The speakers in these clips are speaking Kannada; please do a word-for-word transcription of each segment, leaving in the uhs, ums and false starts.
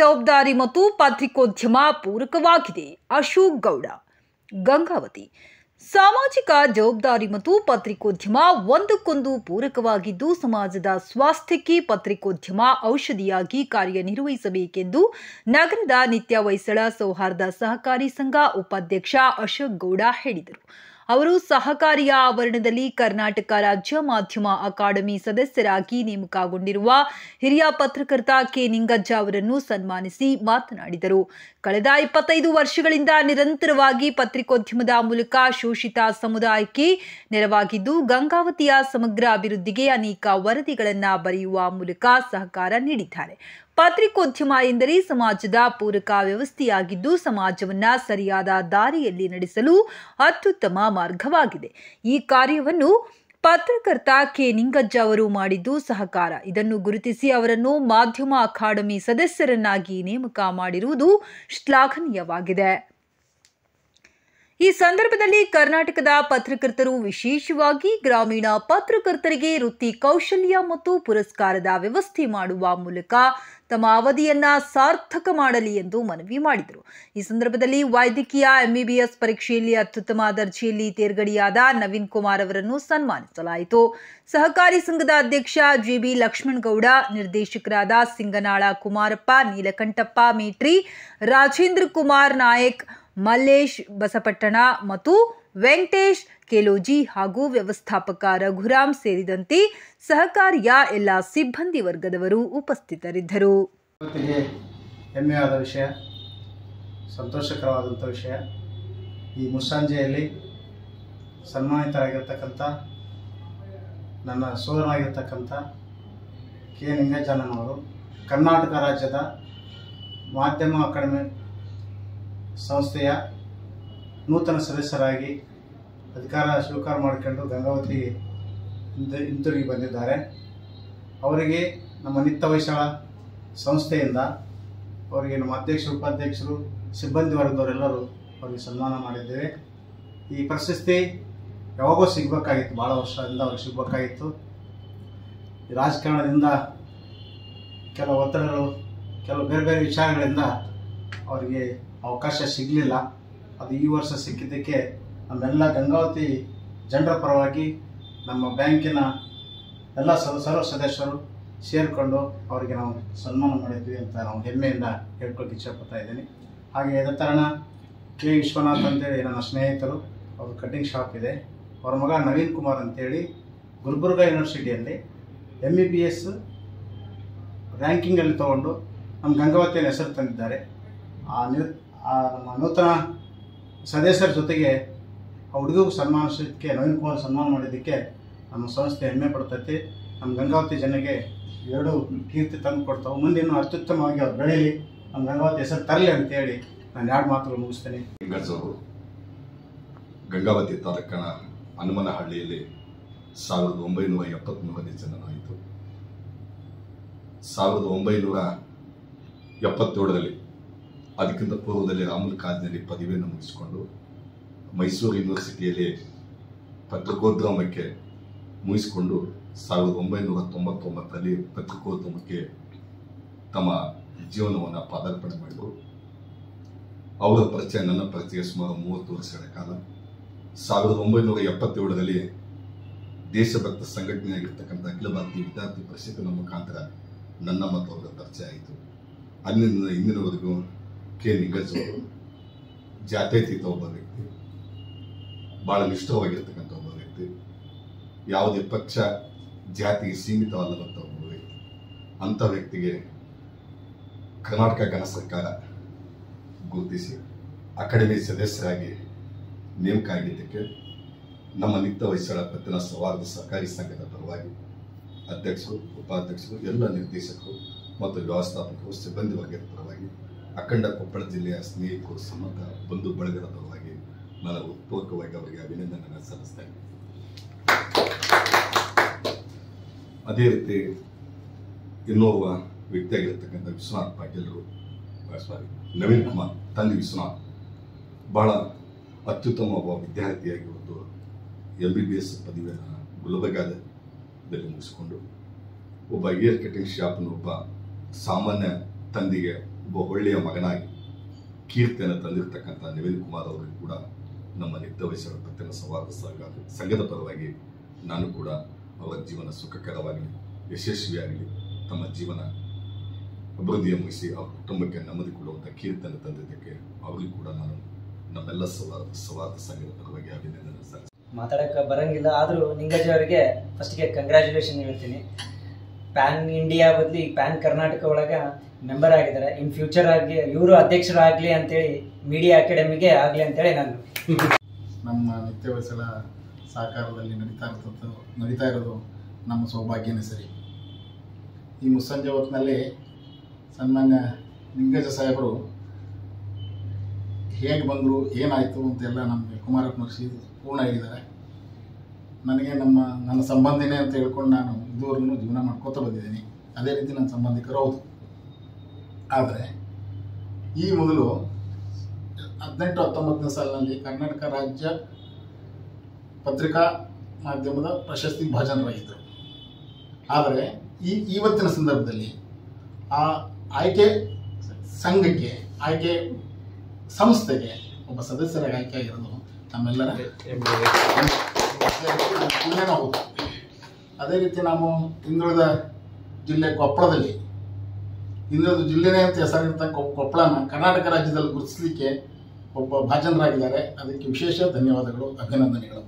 ಜವಾಬ್ದಾರಿ ಮತ್ತು ಪತ್ರಿಕೋದ್ಯಮ ಪೂರಕವಾಗಿದೆ. ಅಶೋಕ್ ಗೌಡ, ಗಂಗಾವತಿ. ಸಾಮಾಜಿಕ ಜವಾಬ್ದಾರಿ ಮತ್ತು ಪತ್ರಿಕೋದ್ಯಮ ಒಂದಕ್ಕೊಂದು ಪೂರಕವಾಗಿದ್ದು, ಸಮಾಜದ ಸ್ವಾಸ್ಥ್ಯಕ್ಕೆ ಪತ್ರಿಕೋದ್ಯಮ ಔಷಧಿಯಾಗಿ ಕಾರ್ಯನಿರ್ವಹಿಸಬೇಕೆಂದು ನಗರದ ನಿತ್ಯ ಹೊಯ್ಸಳ ಸೌಹಾರ್ದ ಸಹಕಾರಿ ಸಂಘ ಉಪಾಧ್ಯಕ್ಷ ಅಶೋಕ್ ಗೌಡ ಹೇಳಿದರು. ಅವರು ಸಹಕಾರಿಯ ಆವರಣದಲ್ಲಿ ಕರ್ನಾಟಕ ರಾಜ್ಯ ಮಾಧ್ಯಮ ಅಕಾಡೆಮಿ ಸದಸ್ಯರಾಗಿ ನೇಮಕಗೊಂಡಿರುವ ಹಿರಿಯ ಪತ್ರಕರ್ತ ಕೆ ನಿಂಗಜ್ಜ ಅವರನ್ನು ಸನ್ಮಾನಿಸಿ ಮಾತನಾಡಿದರು. ಕಳೆದ ಇಪ್ಪತ್ತೈದು ವರ್ಷಗಳಿಂದ ನಿರಂತರವಾಗಿ ಪತ್ರಿಕೋದ್ಯಮದ ಮೂಲಕ ಶೋಷಿತ ಸಮುದಾಯಕ್ಕೆ ನೆರವಾಗಿದ್ದು, ಗಂಗಾವತಿಯ ಸಮಗ್ರ ಅಭಿವೃದ್ಧಿಗೆ ಅನೇಕ ವರದಿಗಳನ್ನು ಬರೆಯುವ ಮೂಲಕ ಸಹಕಾರ ನೀಡಿದ್ದಾರೆ. ಪತ್ರಿಕೋದ್ಯಮ ಎಂದರೆ ಸಮಾಜದ ಪೂರಕ ವ್ಯವಸ್ಥೆಯಾಗಿದ್ದು, ಸಮಾಜವನ್ನ ಸರಿಯಾದ ದಾರಿಯಲ್ಲಿ ನಡೆಸಲು ಅತ್ಯುತ್ತಮ ಮಾರ್ಗವಾಗಿದೆ. ಈ ಕಾರ್ಯವನ್ನು ಪತ್ರಕರ್ತ ಕೆ ನಿಂಗಜ್ಜ ಅವರು ಮಾಡಿದ್ದು ಸಹಕಾರ. ಇದನ್ನು ಗುರುತಿಸಿ ಅವರನ್ನು ಮಾಧ್ಯಮ ಅಕಾಡೆಮಿ ಸದಸ್ಯರನ್ನಾಗಿ ನೇಮಕ ಮಾಡಿರುವುದು ಶ್ಲಾಘನೀಯವಾಗಿದೆ. ಈ ಸಂದರ್ಭದಲ್ಲಿ ಕರ್ನಾಟಕದ ಪತ್ರಕರ್ತರು, ವಿಶೇಷವಾಗಿ ಗ್ರಾಮೀಣ ಪತ್ರಕರ್ತರಿಗೆ ವೃತ್ತಿ ಕೌಶಲ್ಯ ಮತ್ತು ಪುರಸ್ಕಾರದ ವ್ಯವಸ್ಥೆ ಮಾಡುವ ಮೂಲಕ ತಮ್ಮ ಅವಧಿಯನ್ನ ಸಾರ್ಥಕ ಮಾಡಲಿ ಎಂದು ಮನವಿ ಮಾಡಿದರು. ಈ ಸಂದರ್ಭದಲ್ಲಿ ವೈದ್ಯಕೀಯ ಎಂಬಿಬಿಎಸ್ ಪರೀಕ್ಷೆಯಲ್ಲಿ ಅತ್ಯುತ್ತಮ ದರ್ಜೆಯಲ್ಲಿ ತೇರ್ಗಡೆಯಾದ ನವೀನ್ ಕುಮಾರ್ ಅವರನ್ನು ಸನ್ಮಾನಿಸಲಾಯಿತು. ಸಹಕಾರಿ ಸಂಘದ ಅಧ್ಯಕ್ಷ ಜೆ ಬಿ ಲಕ್ಷ್ಮಣಗೌಡ, ನಿರ್ದೇಶಕರಾದ ಸಿಂಗನಾಳ ಕುಮಾರಪ್ಪ, ನೀಲಕಂಠಪ್ಪ ಮೇಟ್ರಿ, ರಾಜೇಂದ್ರ ಕುಮಾರ್ ನಾಯಕ್, ಮಲ್ಲೇಶ್ ಬಸಪಟ್ಟಣ ಮತ್ತು ವೆಂಕಟೇಶ್ ಕೆಲೋಜಿ ಹಾಗೂ ವ್ಯವಸ್ಥಾಪಕ ರಘುರಾಮ್ ಸೇರಿದಂತೆ ಸಹಕಾರಿಯ ಎಲ್ಲ ಸಿಬ್ಬಂದಿ ವರ್ಗದವರು ಉಪಸ್ಥಿತರಿದ್ದರು. ಹೆಮ್ಮೆಯಾದ ವಿಷಯ, ಸಂತೋಷಕರವಾದಂಥ ವಿಷಯ. ಈ ಮುಸ್ಸಂಜೆಯಲ್ಲಿ ಸನ್ಮಾನಿತರಾಗಿರ್ತಕ್ಕಂಥ ನನ್ನ ಸೋದರನಾಗಿರ್ತಕ್ಕಂಥ ಕೆ ನಿಂಗಜ್ಜನವರು ಕರ್ನಾಟಕ ರಾಜ್ಯದ ಮಾಧ್ಯಮ ಅಕಾಡೆಮಿ ಸಂಸ್ಥೆಯ ನೂತನ ಸದಸ್ಯರಾಗಿ ಅಧಿಕಾರ ಸ್ವೀಕಾರ ಮಾಡಿಕೊಂಡು ಗಂಗಾವತಿ ಹಿಂತಿರುಗಿ ಬಂದಿದ್ದಾರೆ. ಅವರಿಗೆ ನಮ್ಮ ನಿತ್ಯ ಹೊಯ್ಸಳ ಸಂಸ್ಥೆಯಿಂದ ಅವರಿಗೆ ನಮ್ಮ ಅಧ್ಯಕ್ಷರು, ಉಪಾಧ್ಯಕ್ಷರು, ಸಿಬ್ಬಂದಿ ವರ್ಗದವರೆಲ್ಲರೂ ಅವರಿಗೆ ಸನ್ಮಾನ ಮಾಡಿದ್ದೇವೆ. ಈ ಪ್ರಶಸ್ತಿ ಯಾವಾಗೋ ಸಿಗಬೇಕಾಗಿತ್ತು, ಭಾಳ ವರ್ಷದಿಂದ ಅವ್ರಿಗೆ ಸಿಗಬೇಕಾಗಿತ್ತು. ರಾಜಕಾರಣದಿಂದ ಕೆಲವು ಒತ್ತಡಗಳು, ಕೆಲವು ಬೇರೆ ಬೇರೆ ವಿಚಾರಗಳಿಂದ ಅವರಿಗೆ ಅವಕಾಶ ಸಿಗಲಿಲ್ಲ. ಅದು ಈ ವರ್ಷ ಸಿಕ್ಕಿದ್ದಕ್ಕೆ ನಮ್ಮೆಲ್ಲ ಗಂಗಾವತಿ ಜನರ ಪರವಾಗಿ ನಮ್ಮ ಬ್ಯಾಂಕಿನ ಎಲ್ಲ ಸರ್ವ ಸದಸ್ಯರು ಸೇರಿಕೊಂಡು ಅವರಿಗೆ ನಾವು ಸನ್ಮಾನ ಮಾಡಿದ್ವಿ ಅಂತ ನಾವು ಹೆಮ್ಮೆಯಿಂದ ಹೇಳ್ಕೊಳಕ್ಕೆ ಇಷ್ಟಪಡ್ತಾ ಇದ್ದೀನಿ. ಹಾಗೆ ಇದೇ ಥರನ ಕೆ ವಿಶ್ವನಾಥ್ ಅಂತೇಳಿ ನನ್ನ ಸ್ನೇಹಿತರು, ಅವರು ಕಟ್ಟಿಂಗ್ ಶಾಪ್ ಇದೆ. ಅವರ ಮಗ ನವೀನ್ ಕುಮಾರ್ ಅಂತೇಳಿ ಗುಲ್ಬರ್ಗಾ ಯೂನಿವರ್ಸಿಟಿಯಲ್ಲಿ ಎಮ್ ಬಿ ಬಿ ಎಸ್ ರ್ಯಾಂಕಿಂಗಲ್ಲಿ ತೊಗೊಂಡು ನಮ್ಮ ಗಂಗಾವತಿಯನ್ನು ಹೆಸರು ತಂದಿದ್ದಾರೆ. ಆ ನ್ಯೂ ಆ ನಮ್ಮ ನೂತನ ಸದಸ್ಯರ ಜೊತೆಗೆ ಆ ಹುಡುಗಿಗೂ ಸನ್ಮಾನಿಸೋದಕ್ಕೆ, ನವೀನ್ ಕುಮಾರ್ ಸನ್ಮಾನ ಮಾಡಿದ್ದಕ್ಕೆ ನಮ್ಮ ಸಂಸ್ಥೆ ಹೆಮ್ಮೆ ಪಡ್ತೈತಿ. ನಮ್ಮ ಗಂಗಾವತಿ ಜನಗೆ ಎರಡು ಕೀರ್ತಿ ತಂದು ಕೊಡ್ತಾವೆ. ಮುಂದೆ ಇನ್ನೂ ಅತ್ಯುತ್ತಮವಾಗಿ ಅವ್ರು ಬೆಳೀಲಿ, ನಮ್ಮ ಗಂಗಾವತಿ ಹೆಸರು ತರಲಿ ಅಂತೇಳಿ ನಾನು ಎರಡು ಮಾತುಗಳು ಮುಗಿಸ್ತೇನೆ. ನಿಂಗಜ್ಜವರು ಗಂಗಾವತಿ ತಾಲೂಕಿನ ಹನುಮನಹಳ್ಳಿಯಲ್ಲಿ ಸಾವಿರದ ಒಂಬೈನೂರ ಎಪ್ಪತ್ತ್ಮೂರನೇ ಜನನಾಯಿತು. ಸಾವಿರದ ಒಂಬೈನೂರ ಎಪ್ಪತ್ತೇಳರಲ್ಲಿ ಅದಕ್ಕಿಂತ ಪೂರ್ವದಲ್ಲಿ ರಾಮುಲ್ ಕಾಲೇಜಿನಲ್ಲಿ ಪದವಿಯನ್ನು ಮುಗಿಸಿಕೊಂಡು ಮೈಸೂರು ಯೂನಿವರ್ಸಿಟಿಯಲ್ಲಿ ಪತ್ರಿಕೋದ್ಯಮಕ್ಕೆ ಮುಗಿಸಿಕೊಂಡು ಸಾವಿರದ ಒಂಬೈನೂರ ತೊಂಬತ್ತೊಂಬತ್ತರಲ್ಲಿ ಪತ್ರಿಕೋದ್ಯಮಕ್ಕೆ ತಮ್ಮ ಜೀವನವನ್ನು ಪಾದಾರ್ಪಣೆ ಮಾಡಿದರು. ಅವರ ಪರಿಚಯ, ನನ್ನ ಪರಿಚಯ ಸುಮಾರು ಮೂವತ್ತು ವರ್ಷಗಳ ಕಾಲ. ಸಾವಿರದ ಒಂಬೈನೂರ ಎಪ್ಪತ್ತೇಳರಲ್ಲಿ ದೇಶಭಕ್ತ ಸಂಘಟನೆಯಾಗಿರ್ತಕ್ಕಂಥ ಅಖಿಲ ಭಾರತೀಯ ವಿದ್ಯಾರ್ಥಿ ಪರಿಷತ್ತಿನ ಮುಖಾಂತರ ನನ್ನ ಮತ್ತು ಅವರ ಪರಿಚಯ ಆಯಿತು. ಅಲ್ಲಿಂದ ಇಂದಿನವರೆಗೂ ಕೆ ನಿಂಗಜ್ಜವರು ಜಾತ್ಯತೀತ ಒಬ್ಬ ವ್ಯಕ್ತಿ, ಭಾಳ ನಿಷ್ಠವಾಗಿರ್ತಕ್ಕಂಥ ಒಬ್ಬ ವ್ಯಕ್ತಿ, ಯಾವುದೇ ಪಕ್ಷ ಜಾತಿಗೆ ಸೀಮಿತವಲ್ಲದಂಥ ಒಬ್ಬ ವ್ಯಕ್ತಿ. ಅಂಥ ವ್ಯಕ್ತಿಗೆ ಕರ್ನಾಟಕ ಘನ ಸರ್ಕಾರ ಗುರುತಿಸಿ ಅಕಾಡೆಮಿ ಸದಸ್ಯರಾಗಿ ನೇಮಕ ಆಗಿದ್ದಕ್ಕೆ ನಮ್ಮ ನಿತ್ಯ ಹೊಯ್ಸಳ ಪತ್ತಿನ ಸೌಹಾರ್ದ ಸಹಕಾರಿ ಸಂಘದ ಪರವಾಗಿ ಅಧ್ಯಕ್ಷರು, ಉಪಾಧ್ಯಕ್ಷರು, ಎಲ್ಲ ನಿರ್ದೇಶಕರು ಮತ್ತು ವ್ಯವಸ್ಥಾಪಕರು, ಸಿಬ್ಬಂದಿ ವರ್ಗದ ಪರವಾಗಿ, ಅಖಂಡ ಕೊಪ್ಪಳ ಜಿಲ್ಲೆಯ ಸ್ನೇಹಿತರು, ಸಮಗ್ರ ಬಂಧು ಬಳಗದ ಪರವಾಗಿ ನಾನು ಪೂರ್ವಕವಾಗಿ ಅವರಿಗೆ ಅಭಿನಂದನೆಗಳನ್ನು ಸಲ್ಲಿಸ್ತೇನೆ. ಅದೇ ರೀತಿ ಇನ್ನೋರ್ವ ವ್ಯಕ್ತಿಯಾಗಿರ್ತಕ್ಕಂಥ ವಿಶ್ವನಾಥ್ ಪಾಟೀಲರು, ಸಾರಿ ನವೀನ್ ಕುಮಾರ್ ತಂದೆ ವಿಶ್ವನಾಥ್, ಬಹಳ ಅತ್ಯುತ್ತಮ ಒಬ್ಬ ವಿದ್ಯಾರ್ಥಿಯಾಗಿ ಒಂದು ಎಂ ಬಿ ಬಿ ಎಸ್ ಪದವಿಯನ್ನು ಗುಲ್ಬರ್ಗಾದಲ್ಲಿ ಮುಗಿಸಿಕೊಂಡು ಒಬ್ಬ ಏರ್ ಕಟಿಂಗ್ ಶಾಪ್ನ ಒಬ್ಬ ಸಾಮಾನ್ಯ ತಂದೆಗೆ ಒಬ್ಬ ಒಳ್ಳೆಯ ಮಗನಾಗಿ ಕೀರ್ತಿಯನ್ನು ತಂದಿರತಕ್ಕಂಥ ನವೀನ್ ಕುಮಾರ್ ಅವರಿಗೂ ಕೂಡ ನಮ್ಮ ನಿತ್ಯ ವಯಸ್ಸಿನ ಪತ್ತಿನ ಸಂವಾದ ಸಂಘ ಸಂಘದ ಪರವಾಗಿ ನಾನು ಕೂಡ ಅವರ ಜೀವನ ಸುಖಕರವಾಗಲಿ, ಯಶಸ್ವಿಯಾಗಲಿ, ತಮ್ಮ ಜೀವನ ಅಭಿವೃದ್ಧಿಯ ಮುಗಿಸಿ ಅವರ ಕುಟುಂಬಕ್ಕೆ ನೆಮ್ಮದಿ ಕೊಡುವಂಥ ಕೀರ್ತಿಯನ್ನು ತಂದಿದ್ದಕ್ಕೆ ಅವರಿಗೂ ಕೂಡ ನಾನು ನಮ್ಮೆಲ್ಲ ಸಂವಾದ ಸಂವಾದ ಸಂಘದ ಪರವಾಗಿ ಅಭಿನಂದನೆ ಸಲ್ಲಿಸ್ತೀನಿ. ಮಾತಾಡಕ್ಕೆ ಬರಂಗಿಲ್ಲ, ಆದರೂ ನಿಂಗಜ್ ಅವರಿಗೆ ಫಸ್ಟ್ಗೆ ಕಂಗ್ರ್ಯಾಚುಲೇಷನ್ ಹೇಳ್ತೀನಿ. ಪ್ಯಾನ್ ಇಂಡಿಯಾ ಬದಲಿ ಪ್ಯಾನ್ ಕರ್ನಾಟಕ ಒಳಗೆ ಮೆಂಬರ್ ಆಗಿದ್ದಾರೆ. ಇನ್ ಫ್ಯೂಚರ್ ಆಗಿ ಇವರು ಅಧ್ಯಕ್ಷರಾಗಲಿ ಅಂತೇಳಿ ಮೀಡಿಯಾ ಅಕಾಡೆಮಿಗೆ ಆಗಲಿ ಅಂತೇಳಿ ನಾನು ನಮ್ಮ ನಿತ್ಯ ವಯಸ್ಸಲ ಸಹಕಾರದಲ್ಲಿ ನಡೀತಾ ಇರ್ತದ್ದು ನಡೀತಾ ಇರೋದು ನಮ್ಮ ಸೌಭಾಗ್ಯನೇ ಸರಿ. ಈ ಮುಸ್ಸಂಜೆ ಹೊತ್ತಿನಲ್ಲಿ ಸನ್ಮಾನ್ಯ ನಿಂಗಜ ಸಾಹೇಬರು ಹೇಗೆ ಬಂದರು, ಏನಾಯಿತು ಅಂತೆಲ್ಲ ನಮಗೆ ಕುಮಾರಪ್ಪನವ್ರು ಪೂರ್ಣ ಹೇಳಿದ್ದಾರೆ. ನನಗೆ ನಮ್ಮ ನನ್ನ ಸಂಬಂಧಿನೇ ಅಂತ ಹೇಳ್ಕೊಂಡು ನಾನು ಇದುವರೆಗೂ ಜೀವನ ಮಾಡ್ಕೋತಾ ಬಂದಿದ್ದೀನಿ. ಅದೇ ರೀತಿ ನನ್ನ ಸಂಬಂಧಿಕರು ಹೌದು. ಆದರೆ ಈ ಮೊದಲು ಹದಿನೆಂಟು ಹತ್ತೊಂಬತ್ತನೇ ಸಾಲಿನಲ್ಲಿ ಕರ್ನಾಟಕ ರಾಜ್ಯ ಪತ್ರಿಕಾ ಮಾಧ್ಯಮದ ಪ್ರಶಸ್ತಿ ಭಾಜನರಾಗಿದ್ದರು. ಆದರೆ ಈ ಇವತ್ತಿನ ಸಂದರ್ಭದಲ್ಲಿ ಆ ಆಯ್ಕೆ ಸಂಘಕ್ಕೆ, ಆಯ್ಕೆ ಸಂಸ್ಥೆಗೆ ಒಬ್ಬ ಸದಸ್ಯರಾಗಿ ಆಯ್ಕೆ ಆಗಿರೋದು ನಮ್ಮೆಲ್ಲರ ಪುಣ್ಯನೂ ಹೌದು. ಅದೇ ರೀತಿ ನಾವು ಹಿಂದುಳಿದ ಜಿಲ್ಲೆ ಕೊಪ್ಪಳದಲ್ಲಿ, ಹಿಂದುಳಿದ ಜಿಲ್ಲೆನೇ ಅಂತ ಹೆಸರಿರ್ತ ಕೊಪ್ಪಳನ ಕರ್ನಾಟಕ ರಾಜ್ಯದಲ್ಲಿ ಗುರುತಿಸಲಿಕ್ಕೆ ಒಬ್ಬ ಭಾಜನರಾಗಿದ್ದಾರೆ. ಅದಕ್ಕೆ ವಿಶೇಷ ಧನ್ಯವಾದಗಳು, ಅಭಿನಂದನೆಗಳು.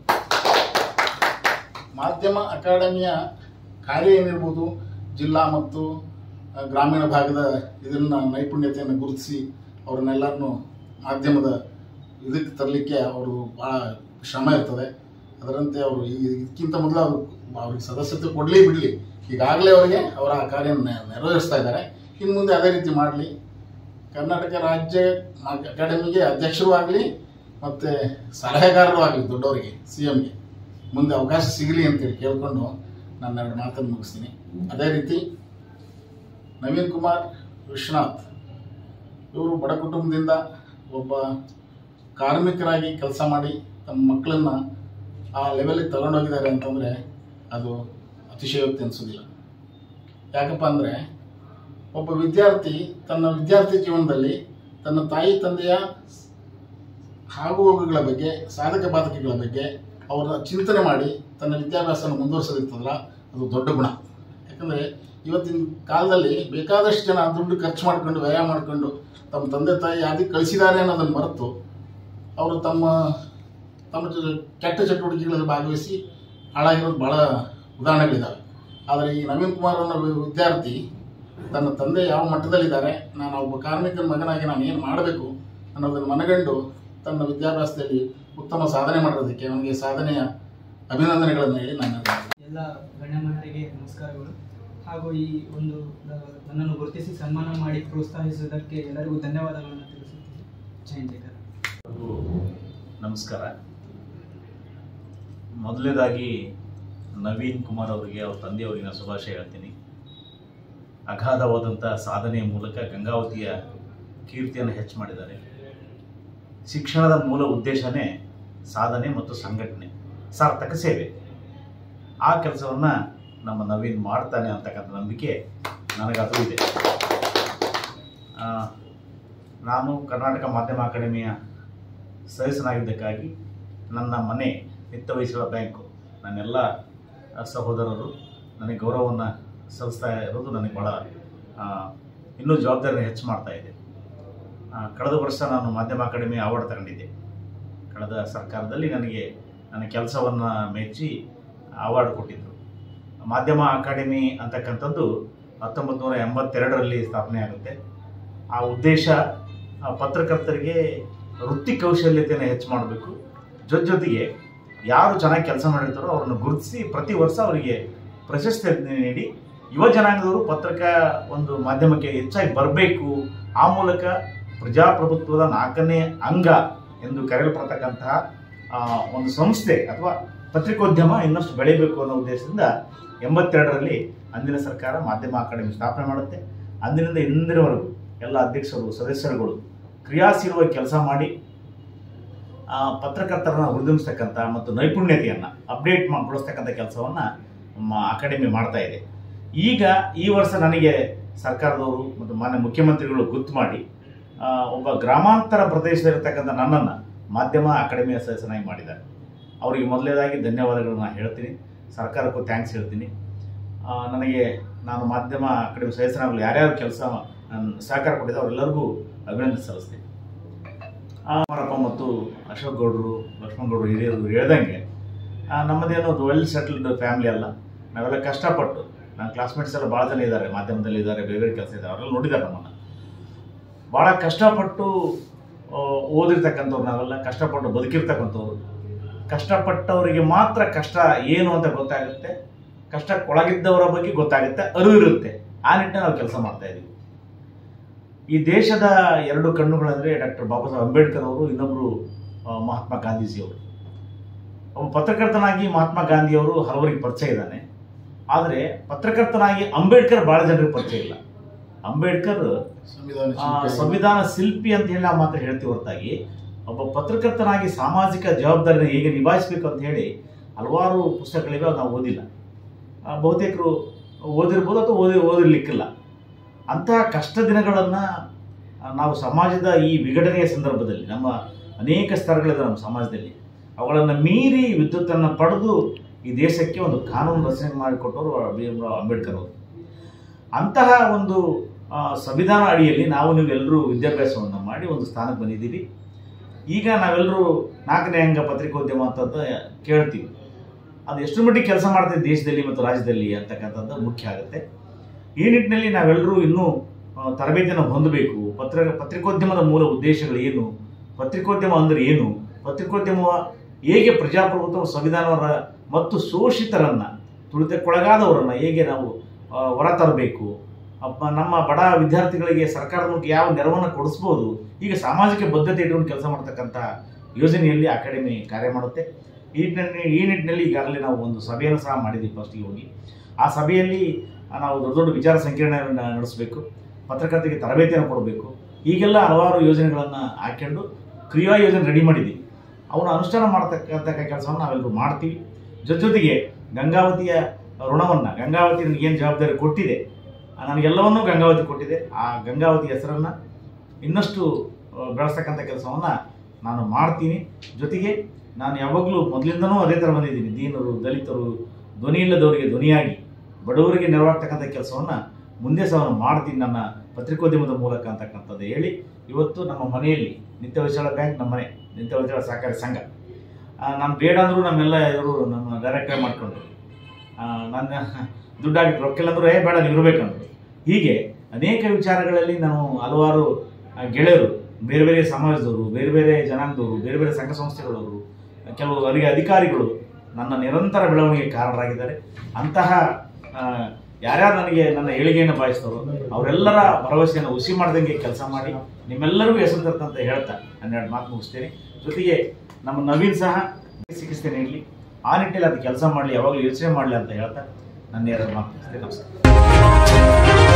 ಮಾಧ್ಯಮ ಅಕಾಡೆಮಿಯ ಕಾರ್ಯ ಏನಿರ್ಬೋದು, ಜಿಲ್ಲಾ ಮತ್ತು ಗ್ರಾಮೀಣ ಭಾಗದ ಇದನ್ನು ನೈಪುಣ್ಯತೆಯನ್ನು ಗುರುತಿಸಿ ಅವ್ರನ್ನೆಲ್ಲರನ್ನು ಮಾಧ್ಯಮದ ಇದಕ್ಕೆ ತರಲಿಕ್ಕೆ ಅವರು ಭಾಳ ಶ್ರಮ ಇರ್ತದೆ. ಅದರಂತೆ ಅವರು ಇದಕ್ಕಿಂತ ಮೊದಲು ಅವರು ಅವ್ರಿಗೆ ಸದಸ್ಯತೆ ಕೊಡಲಿ ಬಿಡಲಿ, ಈಗಾಗಲೇ ಅವರಿಗೆ ಅವರ ಕಾರ್ಯ ನೆರವೇರಿಸ್ತಾ ಇದ್ದಾರೆ. ಇನ್ನು ಮುಂದೆ ಅದೇ ರೀತಿ ಮಾಡಲಿ. ಕರ್ನಾಟಕ ರಾಜ್ಯ ಅಕಾಡೆಮಿಗೆ ಅಧ್ಯಕ್ಷರು ಆಗಲಿ ಮತ್ತು ಸಲಹೆಗಾರರು ಆಗಲಿ ದೊಡ್ಡವರಿಗೆ, ಸಿ ಎಮ್ಗೆ ಮುಂದೆ ಅವಕಾಶ ಸಿಗಲಿ ಅಂತೇಳಿ ಕೇಳಿಕೊಂಡು ನಾನು ಎರಡು ಮಾತನ್ನು ಮುಗಿಸ್ತೀನಿ. ಅದೇ ರೀತಿ ನವೀನ್ ಕುಮಾರ್ ವಿಶ್ವನಾಥ್ ಇವರು ಬಡ ಕುಟುಂಬದಿಂದ ಒಬ್ಬ ಕಾರ್ಮಿಕರಾಗಿ ಕೆಲಸ ಮಾಡಿ ತಮ್ಮ ಮಕ್ಕಳನ್ನು ಆ ಲೆವೆಲಿಗೆ ತಗೊಂಡೋಗಿದ್ದಾರೆ ಅಂತಂದರೆ ಅದು ಅತಿಶಯೋಕ್ತಿ ಅನಿಸೋದಿಲ್ಲ. ಯಾಕಪ್ಪ ಅಂದರೆ ಒಬ್ಬ ವಿದ್ಯಾರ್ಥಿ ತನ್ನ ವಿದ್ಯಾರ್ಥಿ ಜೀವನದಲ್ಲಿ ತನ್ನ ತಾಯಿ ತಂದೆಯ ಆಗುಹೋಗುಗಳ ಬಗ್ಗೆ, ಸಾಧಕ ಬಾಧಕಗಳ ಬಗ್ಗೆ ಅವರ ಚಿಂತನೆ ಮಾಡಿ ತನ್ನ ವಿದ್ಯಾಭ್ಯಾಸವನ್ನು ಮುಂದುವರಿಸೋದಿರ್ತದಲ್ಲ, ಅದು ದೊಡ್ಡ ಗುಣ. ಯಾಕಂದರೆ ಇವತ್ತಿನ ಕಾಲದಲ್ಲಿ ಬೇಕಾದಷ್ಟು ಜನ ದುಡ್ಡು ಖರ್ಚು ಮಾಡಿಕೊಂಡು ವ್ಯಯ ಮಾಡಿಕೊಂಡು ತಮ್ಮ ತಂದೆ ತಾಯಿ ಯಾವ್ದು ಕಳಿಸಿದ್ದಾರೆ ಅನ್ನೋದನ್ನು ಮರೆತು ಅವರು ತಮ್ಮ ತಮ್ಮ ಕೆಟ್ಟ ಚಟುವಟಿಕೆಗಳಲ್ಲಿ ಭಾಗವಹಿಸಿ ಹಾಳಾಗಿರೋದು ಭಾಳ ಉದಾಹರಣೆಗಳಿದ್ದಾವೆ. ಆದರೆ ಈ ನವೀನ್ ಕುಮಾರ್ ಅನ್ನೋ ವಿದ್ಯಾರ್ಥಿ ತನ್ನ ತಂದೆ ಯಾವ ಮಟ್ಟದಲ್ಲಿದ್ದಾರೆ, ನಾನು ಒಬ್ಬ ಕಾರ್ಮಿಕನ ಮಗನಾಗಿ ನಾನು ಏನು ಮಾಡಬೇಕು ಅನ್ನೋದನ್ನು ಮನಗಂಡು ತನ್ನ ವಿದ್ಯಾಭ್ಯಾಸದಲ್ಲಿ ಉತ್ತಮ ಸಾಧನೆ ಮಾಡೋದಕ್ಕೆ ಅವನಿಗೆ ಸಾಧನೆಯ ಅಭಿನಂದನೆಗಳನ್ನು ಹೇಳಿ ನಾನು ಎಲ್ಲ ಗಣ್ಯಮಾನ್ಯರಿಗೆ ನಮಸ್ಕಾರಗಳು. ಹಾಗೂ ಈ ಒಂದು ನನ್ನನ್ನು ಗುರುತಿಸಿ ಸನ್ಮಾನ ಮಾಡಿ ಪ್ರೋತ್ಸಾಹಿಸುವುದಕ್ಕೆ ಎಲ್ಲರಿಗೂ ಧನ್ಯವಾದಗಳನ್ನು ತಿಳಿಸುತ್ತೇನೆ. ಜೈ ಜಯಕಾರ. ನಮಸ್ಕಾರ. ಮೊದಲನೇದಾಗಿ ನವೀನ್ ಕುಮಾರ್ ಅವರಿಗೆ, ಅವ್ರ ತಂದೆಯವರಿಗೆ ನಾನು ಶುಭಾಶಯ ಹೇಳ್ತೀನಿ. ಅಗಾಧವಾದಂಥ ಸಾಧನೆಯ ಮೂಲಕ ಗಂಗಾವತಿಯ ಕೀರ್ತಿಯನ್ನು ಹೆಚ್ಚು ಮಾಡಿದ್ದಾರೆ. ಶಿಕ್ಷಣದ ಮೂಲ ಉದ್ದೇಶನೇ ಸಾಧನೆ ಮತ್ತು ಸಂಘಟನೆ, ಸಾರ್ಥಕ ಸೇವೆ. ಆ ಕೆಲಸವನ್ನು ನಮ್ಮ ನವೀನ್ ಮಾಡ್ತಾನೆ ಅಂತಕ್ಕಂಥ ನಂಬಿಕೆ ನನಗದು ಇದೆ. ನಾನು ಕರ್ನಾಟಕ ಮಾಧ್ಯಮ ಅಕಾಡೆಮಿಯ ಸದಸ್ಯನಾಗಿದ್ದಕ್ಕಾಗಿ ನನ್ನ ಮನೆ ನಿತ್ಯ ವಯಸ್ಸುಗಳ ಬ್ಯಾಂಕು, ನನ್ನೆಲ್ಲ ಸಹೋದರರು ನನಗೆ ಗೌರವವನ್ನು ಸಲ್ಲಿಸ್ತಾ ಇರೋದು ನನಗೆ ಭಾಳ ಇನ್ನೂ ಜವಾಬ್ದಾರಿನ ಹೆಚ್ಚು ಮಾಡ್ತಾ ಇದೆ. ಕಳೆದ ವರ್ಷ ನಾನು ಮಾಧ್ಯಮ ಅಕಾಡೆಮಿ ಅವಾರ್ಡ್ ತಗೊಂಡಿದ್ದೆ. ಕಳೆದ ಸರ್ಕಾರದಲ್ಲಿ ನನಗೆ ನನ್ನ ಕೆಲಸವನ್ನು ಮೆಚ್ಚಿ ಅವಾರ್ಡ್ ಕೊಟ್ಟಿದ್ದರು. ಮಾಧ್ಯಮ ಅಕಾಡೆಮಿ ಅಂತಕ್ಕಂಥದ್ದು ಹತ್ತೊಂಬತ್ತು ನೂರ ಎಂಬತ್ತೆರಡರಲ್ಲಿ ಸ್ಥಾಪನೆ ಆಗುತ್ತೆ. ಆ ಉದ್ದೇಶ ಪತ್ರಕರ್ತರಿಗೆ ವೃತ್ತಿ ಕೌಶಲ್ಯತೆಯನ್ನು ಹೆಚ್ಚು ಮಾಡಬೇಕು, ಜೊತೆ ಜೊತೆಗೆ ಯಾರು ಚೆನ್ನಾಗಿ ಕೆಲಸ ಮಾಡಿರ್ತಾರೋ ಅವರನ್ನು ಗುರುತಿಸಿ ಪ್ರತಿ ವರ್ಷ ಅವರಿಗೆ ಪ್ರಶಸ್ತಿ ನೀಡಿ ಯುವ ಜನಾಂಗದವರು ಪತ್ರಿಕಾ ಒಂದು ಮಾಧ್ಯಮಕ್ಕೆ ಹೆಚ್ಚಾಗಿ ಬರಬೇಕು, ಆ ಮೂಲಕ ಪ್ರಜಾಪ್ರಭುತ್ವದ ನಾಲ್ಕನೇ ಅಂಗ ಎಂದು ಕರೆಯಲ್ಪಡ್ತಕ್ಕಂತಹ ಒಂದು ಸಂಸ್ಥೆ ಅಥವಾ ಪತ್ರಿಕೋದ್ಯಮ ಇನ್ನಷ್ಟು ಬೆಳೆಯಬೇಕು ಅನ್ನೋ ಉದ್ದೇಶದಿಂದ ಎಂಬತ್ತೆರಡರಲ್ಲಿ ಅಂದಿನ ಸರ್ಕಾರ ಮಾಧ್ಯಮ ಅಕಾಡೆಮಿ ಸ್ಥಾಪನೆ ಮಾಡುತ್ತೆ. ಅಂದಿನಿಂದ ಇಂದಿನವರೆಗೂ ಎಲ್ಲ ಅಧ್ಯಕ್ಷರು, ಸದಸ್ಯರುಗಳು ಕ್ರಿಯಾಶೀಲವಾಗಿ ಕೆಲಸ ಮಾಡಿ ಪತ್ರಕರ್ತರನ್ನು ಹುರಿದುಂಬಿಸ್ತಕ್ಕಂಥ ಮತ್ತು ನೈಪುಣ್ಯತೆಯನ್ನು ಅಪ್ಡೇಟ್ ಮಾಡಿಕೊಳಿಸ್ತಕ್ಕಂಥ ಕೆಲಸವನ್ನು ನಮ್ಮ ಅಕಾಡೆಮಿ ಮಾಡ್ತಾ ಇದೆ. ಈಗ ಈ ವರ್ಷ ನನಗೆ ಸರ್ಕಾರದವರು ಮತ್ತು ಮಾನ್ಯ ಮುಖ್ಯಮಂತ್ರಿಗಳು ಗುರ್ತು ಮಾಡಿ ಒಬ್ಬ ಗ್ರಾಮಾಂತರ ಪ್ರದೇಶದಲ್ಲಿರ್ತಕ್ಕಂಥ ನನ್ನನ್ನು ಮಾಧ್ಯಮ ಅಕಾಡೆಮಿಯ ಸದಸ್ಯನಾಗಿ ಮಾಡಿದ್ದಾರೆ. ಅವರಿಗೆ ಮೊದಲನೇದಾಗಿ ಧನ್ಯವಾದಗಳನ್ನ ಹೇಳ್ತೀನಿ, ಸರ್ಕಾರಕ್ಕೂ ಥ್ಯಾಂಕ್ಸ್ ಹೇಳ್ತೀನಿ. ನನಗೆ ನಾನು ಮಾಧ್ಯಮ ಅಕಾಡೆಮಿ ಸದಸ್ಯನಾಗಲು ಯಾರ್ಯಾರು ಕೆಲಸ ಸಹಕಾರ ಕೊಟ್ಟಿದ್ದೆ ಅವರೆಲ್ಲರಿಗೂ ಅಭಿನಂದನೆ ಸಲ್ಲಿಸ್ತೀನಿ. ಅಮರಪ್ಪ ಮತ್ತು ಅಶೋಕ್ ಗೌಡರು, ಲಕ್ಷ್ಮಣ್ ಗೌಡರು ಹಿರಿಯರು ಹೇಳ್ದಂಗೆ ನಮ್ಮದೇನು ವೆಲ್ ಸೆಟಲ್ಡ್ ಫ್ಯಾಮಿಲಿ ಅಲ್ಲ. ನಾವೆಲ್ಲ ಕಷ್ಟಪಟ್ಟು, ನನ್ನ ಕ್ಲಾಸ್ಮೇಟ್ಸ್ ಎಲ್ಲ ಭಾಳ ಜನ ಇದ್ದಾರೆ, ಮಾಧ್ಯಮದಲ್ಲಿ ಇದ್ದಾರೆ, ಬೇರೆ ಬೇರೆ ಕೆಲಸ ಇದ್ದಾರೆ, ಅವರೆಲ್ಲ ನೋಡಿದ್ದಾರೆ ನಮ್ಮನ್ನು. ಭಾಳ ಕಷ್ಟಪಟ್ಟು ಓದಿರ್ತಕ್ಕಂಥವ್ರು ನಾವೆಲ್ಲ, ಕಷ್ಟಪಟ್ಟು ಬದುಕಿರ್ತಕ್ಕಂಥವ್ರು. ಕಷ್ಟಪಟ್ಟವರಿಗೆ ಮಾತ್ರ ಕಷ್ಟ ಏನು ಅಂತ ಗೊತ್ತಾಗುತ್ತೆ, ಕಷ್ಟಕ್ಕೊಳಗಿದ್ದವರ ಬಗ್ಗೆ ಗೊತ್ತಾಗುತ್ತೆ, ಅರಿವು ಇರುತ್ತೆ. ಆ ನಿಟ್ಟಿನಲ್ಲಿ ನಾವು ಕೆಲಸ ಮಾಡ್ತಾ ಇದ್ದೀವಿ. ಈ ದೇಶದ ಎರಡು ಕಣ್ಣುಗಳಂದರೆ ಡಾಕ್ಟರ್ ಬಾಬಾ ಸಾಹೇಬ್ ಅಂಬೇಡ್ಕರ್ ಅವರು, ಇನ್ನೊಬ್ಬರು ಮಹಾತ್ಮ ಗಾಂಧೀಜಿಯವರು. ಒಬ್ಬ ಪತ್ರಕರ್ತನಾಗಿ ಮಹಾತ್ಮ ಗಾಂಧಿಯವರು ಹಲವರಿಗೆ ಪರಿಚಯ ಇದ್ದಾನೆ, ಆದರೆ ಪತ್ರಕರ್ತನಾಗಿ ಅಂಬೇಡ್ಕರ್ ಭಾಳ ಜನರಿಗೆ ಪರಿಚಯ ಇಲ್ಲ. ಅಂಬೇಡ್ಕರ್ ಸಂವಿಧಾನ ಶಿಲ್ಪಿ ಅಂತ ಹೇಳಿ ನಾವು ಮಾತ್ರ ಹೇಳ್ತೀವಿ ಹೊರತಾಗಿ, ಒಬ್ಬ ಪತ್ರಕರ್ತನಾಗಿ ಸಾಮಾಜಿಕ ಜವಾಬ್ದಾರಿನ ಹೇಗೆ ನಿಭಾಯಿಸಬೇಕು ಅಂತ ಹೇಳಿ ಹಲವಾರು ಪುಸ್ತಕಗಳಿವೆ, ನಾವು ಓದಿಲ್ಲ. ಬಹುತೇಕರು ಓದಿರ್ಬೋದು ಅಥವಾ ಓದಿ ಓದಿರ್ಲಿಕ್ಕಿಲ್ಲ. ಅಂತಹ ಕಷ್ಟ ದಿನಗಳನ್ನು ನಾವು ಸಮಾಜದ ಈ ವಿಘಟನೆಯ ಸಂದರ್ಭದಲ್ಲಿ, ನಮ್ಮ ಅನೇಕ ಸ್ತರಗಳಿದೆ ನಮ್ಮ ಸಮಾಜದಲ್ಲಿ, ಅವುಗಳನ್ನು ಮೀರಿ ವಿದ್ಯುತ್ತನ್ನು ಪಡೆದು ಈ ದೇಶಕ್ಕೆ ಒಂದು ಕಾನೂನು ರಚನೆ ಮಾಡಿಕೊಟ್ಟವರು ಬಿ ಎಂ ರಾವ್ ಅಂಬೇಡ್ಕರ್ ಅವರು. ಅಂತಹ ಒಂದು ಸಂವಿಧಾನ ಅಡಿಯಲ್ಲಿ ನಾವು ನೀವೆಲ್ಲರೂ ವಿದ್ಯಾಭ್ಯಾಸವನ್ನು ಮಾಡಿ ಒಂದು ಸ್ಥಾನಕ್ಕೆ ಬಂದಿದ್ದೀವಿ. ಈಗ ನಾವೆಲ್ಲರೂ ನಾಲ್ಕನೇ ಅಂಗ ಪತ್ರಿಕೋದ್ಯಮ ಅಂತದ್ದು ಕೇಳ್ತೀವಿ. ಅದು ಎಷ್ಟು ಮಟ್ಟಿಗೆ ಕೆಲಸ ಮಾಡ್ತೀವಿ ದೇಶದಲ್ಲಿ ಮತ್ತು ರಾಜ್ಯದಲ್ಲಿ ಅಂತಕ್ಕಂಥದ್ದು ಮುಖ್ಯ ಆಗುತ್ತೆ. ಈ ನಿಟ್ಟಿನಲ್ಲಿ ನಾವೆಲ್ಲರೂ ಇನ್ನೂ ತರಬೇತಿಯನ್ನು ಹೊಂದಬೇಕು. ಪತ್ರ ಪತ್ರಿಕೋದ್ಯಮದ ಮೂಲ ಉದ್ದೇಶಗಳು ಏನು, ಪತ್ರಿಕೋದ್ಯಮ ಅಂದರೆ ಏನು, ಪತ್ರಿಕೋದ್ಯಮ ಹೇಗೆ ಪ್ರಜಾಪ್ರಭುತ್ವ ಸಂವಿಧಾನವರ ಮತ್ತು ಶೋಷಿತರನ್ನು, ತುಳಿತಕ್ಕೊಳಗಾದವರನ್ನು ಹೇಗೆ ನಾವು ಹೊರ ತರಬೇಕು, ನಮ್ಮ ಬಡ ವಿದ್ಯಾರ್ಥಿಗಳಿಗೆ ಸರ್ಕಾರದ ಮೂಲಕ ಯಾವ ನೆರವನ್ನು ಕೊಡಿಸ್ಬೋದು, ಹೀಗೆ ಸಾಮಾಜಿಕ ಬದ್ಧತೆ ಇಟ್ಕೊಂಡು ಕೆಲಸ ಮಾಡ್ತಕ್ಕಂಥ ಯೋಜನೆಯಲ್ಲಿ ಅಕಾಡೆಮಿ ಕಾರ್ಯ ಮಾಡುತ್ತೆ. ಈ ನಿಟ್ಟಿನಲ್ಲಿ ಈ ನಿಟ್ಟಿನಲ್ಲಿ ಈಗಾಗಲೇ ನಾವು ಒಂದು ಸಭೆಯನ್ನು ಸಹ ಮಾಡಿದ್ದೀವಿ. ಫಸ್ಟಿಗೆ ಹೋಗಿ ಆ ಸಭೆಯಲ್ಲಿ ನಾವು ದೊಡ್ಡ ದೊಡ್ಡ ವಿಚಾರ ಸಂಕಿರಣವನ್ನು ನಡೆಸಬೇಕು, ಪತ್ರಕರ್ತರಿಗೆ ತರಬೇತಿಯನ್ನು ಕೊಡಬೇಕು, ಹೀಗೆಲ್ಲ ಹಲವಾರು ಯೋಜನೆಗಳನ್ನು ಹಾಕ್ಕೊಂಡು ಕ್ರಿಯಾ ಯೋಜನೆ ರೆಡಿ ಮಾಡಿದ್ದೀವಿ. ಅವನ್ನ ಅನುಷ್ಠಾನ ಮಾಡ್ತಕ್ಕಂಥ ಕೆಲಸವನ್ನು ನಾವೆಲ್ಲರೂ ಮಾಡ್ತೀವಿ. ಜೊತೆ ಜೊತೆಗೆ ಗಂಗಾವತಿಯ ಋಣವನ್ನು, ಗಂಗಾವತಿ ನನಗೇನು ಜವಾಬ್ದಾರಿ ಕೊಟ್ಟಿದೆ, ನನಗೆಲ್ಲವನ್ನೂ ಗಂಗಾವತಿ ಕೊಟ್ಟಿದೆ, ಆ ಗಂಗಾವತಿ ಹೆಸರನ್ನು ಇನ್ನಷ್ಟು ಬೆಳೆಸ್ತಕ್ಕಂಥ ಕೆಲಸವನ್ನು ನಾನು ಮಾಡ್ತೀನಿ. ಜೊತೆಗೆ ನಾನು ಯಾವಾಗಲೂ ಮೊದಲಿಂದನೂ ಅದೇ ಥರ ಬಂದಿದ್ದೀನಿ. ದೀನರು, ದಲಿತರು, ಧ್ವನಿ ಇಲ್ಲದವರಿಗೆ ಧ್ವನಿಯಾಗಿ ಬಡವರಿಗೆ ನೆರವಾಗ್ತಕ್ಕಂಥ ಕೆಲಸವನ್ನು ಮುಂದೆ ಸಹ ಮಾಡ್ತೀನಿ ನನ್ನ ಪತ್ರಿಕೋದ್ಯಮದ ಮೂಲಕ ಅಂತಕ್ಕಂಥದ್ದು ಹೇಳಿ, ಇವತ್ತು ನಮ್ಮ ಮನೆಯಲ್ಲಿ ನಿತ್ಯ ವಿಶಾಲ ಬ್ಯಾಂಕ್, ನಮ್ಮ ಮನೆ ನಿತ್ಯ ವಿಶಾಲ ಸಹಕಾರಿ ಸಂಘ, ನಾನು ಬೇಡ ಅಂದರೂ ನಮ್ಮೆಲ್ಲ ಇವರು ನಮ್ಮ ಡೈರೆಕ್ಟರ್ ಮಾಡಿಕೊಂಡು ನನ್ನ ದುಡ್ಡಾಗಿ ರೊಕ್ಕಿಲ್ಲಂದ್ರೂ ಏ ಬೇಡ ನೀವು ಇರಬೇಕಂದ್ರು. ಹೀಗೆ ಅನೇಕ ವಿಚಾರಗಳಲ್ಲಿ ನಾವು ಹಲವಾರು ಗೆಳೆಯರು, ಬೇರೆ ಬೇರೆ ಸಮಾಜದವರು, ಬೇರೆ ಬೇರೆ ಜನಾಂಗದವರು, ಬೇರೆ ಬೇರೆ ಸಂಘ ಸಂಸ್ಥೆಗಳವರು, ಕೆಲವು ಅರಿಗೆ ಅಧಿಕಾರಿಗಳು ನನ್ನ ನಿರಂತರ ಬೆಳವಣಿಗೆ ಕಾರಣರಾಗಿದ್ದಾರೆ. ಅಂತಹ ಯಾರ್ಯಾರು ನನಗೆ ನನ್ನ ಏಳಿಗೆಯನ್ನು ಬಯಸ್ತಾರೋ ಅವರೆಲ್ಲರ ಭರವಸೆಯನ್ನು ಹುಸಿ ಮಾಡ್ದಂಗೆ ಕೆಲಸ ಮಾಡಿ ನಿಮ್ಮೆಲ್ಲರಿಗೂ ಹೆಸರು ತರ್ತಂತ ಹೇಳ್ತಾ ಹನ್ನೆರಡು ಮಾತು ಮುಗಿಸ್ತೇನೆ. ಜೊತೆಗೆ ನಮ್ಮ ನವೀನ್ ಸಹ ಚಿಕಿತ್ಸೆ ನೀಡಲಿ, ಆ ನಿಟ್ಟಿನಲ್ಲಿ ಅದು ಕೆಲಸ ಮಾಡಲಿ, ಯಾವಾಗಲೂ ಯೋಚನೆ ಮಾಡಲಿ ಅಂತ ಹೇಳ್ತಾ ನನ್ನ ಎರಡು ಮಾತು ಮುಗಿಸ್ತೇನೆ. ನಮಸ್ಕಾರ.